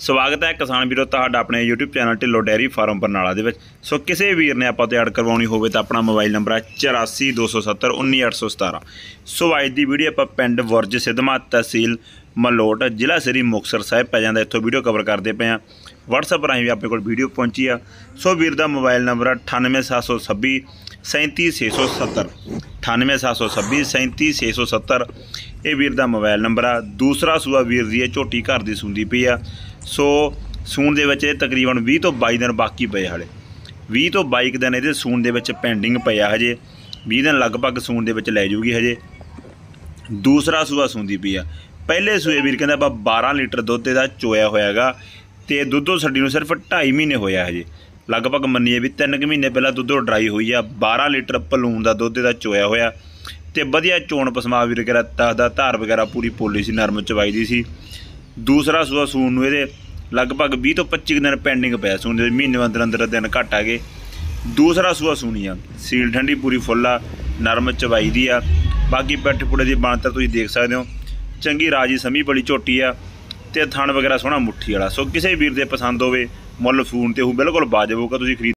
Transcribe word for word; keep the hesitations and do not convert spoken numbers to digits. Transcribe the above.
ਸਵਾਗਤ ਹੈ ਕਿਸਾਨ ਵੀਰੋ ਤੁਹਾਡਾ ਆਪਣੇ YouTube channel Dhillon dairy farm Barnala ਦੇ ਵਿੱਚ। ਸੋ ਕਿਸੇ ਵੀਰ ਨੇ ਆਪਾਂ ਤੇ ਐਡ ਕਰਵਾਉਣੀ ਹੋਵੇ ਤਾਂ ਆਪਣਾ ਮੋਬਾਈਲ ਨੰਬਰ ਹੈ ਚੁਰਾਸੀ ਦੋ ਸੌ ਸੱਤਰ ਉੱਨੀ ਅੱਠ ਸੌ ਸਤਾਰਾਂ। ਸੋ ਅੱਜ ਦੀ ਵੀਡੀਓ ਆਪਾਂ ਪਿੰਡ ਬੁਰਜ ਸਿਧਮਾ ਤਹਿਸੀਲ ਮਲੋਟ ਜ਼ਿਲ੍ਹਾ ਸ੍ਰੀ ਮੁਕਤਸਰ ਸਾਹਿਬ ਪੈ ਜਾਂਦਾ, ਇੱਥੋਂ ਵੀਡੀਓ ਕਵਰ ਕਰਦੇ ਪਏ ਹਾਂ। WhatsApp ਰਾਹੀਂ ਵੀ ਆਪਣੇ ਕੋਲ ਵੀਡੀਓ ਪਹੁੰਚੀ ਆ। ਸੋ ਵੀਰ ਦਾ ਮੋਬਾਈਲ ਨੰਬਰ ਹੈ ਅਠਾਨਵੇਂ ਸੱਤ ਸੌ ਛੱਬੀ सैंती छे सौ सत्तर अठानवे सात सौ छब्बी सैंती छे सौ सत्तर। ये वीर का मोबाइल नंबर आ। दूसरा सूआ वीर की झोटी घर की सूंदी पई आ। सो सूण दे विच तकरीबन बीस तो बाई दिन बाकी पे हले बीस तो बाई दिन ये सूण दे विच पेंडिंग पे आ। हजे बीस दिन लगभग सूण दे विच लै जूगी। हजे दूसरा सूआ सूंदी पई आ। पहले सूए वीर कहंदा आपां बारह लीटर दुध इहदा चोया होयागा ते दुद्धों छड्डी नूं सिर्फ ढाई महीने होया। हजे लगभग मन्नीए भी तीन कुछ महीने पहला दुद्धों ड्राई हुई आ। बारह लीटर पलून का दुध इहदा चोया होया ते वधिया चोण पसमा वीर वगैरह तखदा धार वगैरह पूरी पोली सी, नरम चवाई दी सी। दूसरा सूआ सूण नूं इहदे लगभग बीस तो पच्ची दिन पेंडिंग पिया सूण दे, महीने अंदर अंदर दिन घट आ गए। दूसरा सूआ सूणी आ, सील ठंडी पूरी फुल आ, नरम चवाई दी आ। बाकी पैठ पुड़े की बनतर तुसीं देख सकते हो, चंगी राजी समी बड़ी झोटी आ ते थण वगैरह सोहना मुट्ठी वाला। सो किसी वीर दे पसंद होवे मुੱਲ फून ते ਉਹ बिल्कुल वाजिब होगा। तुसीं खरीद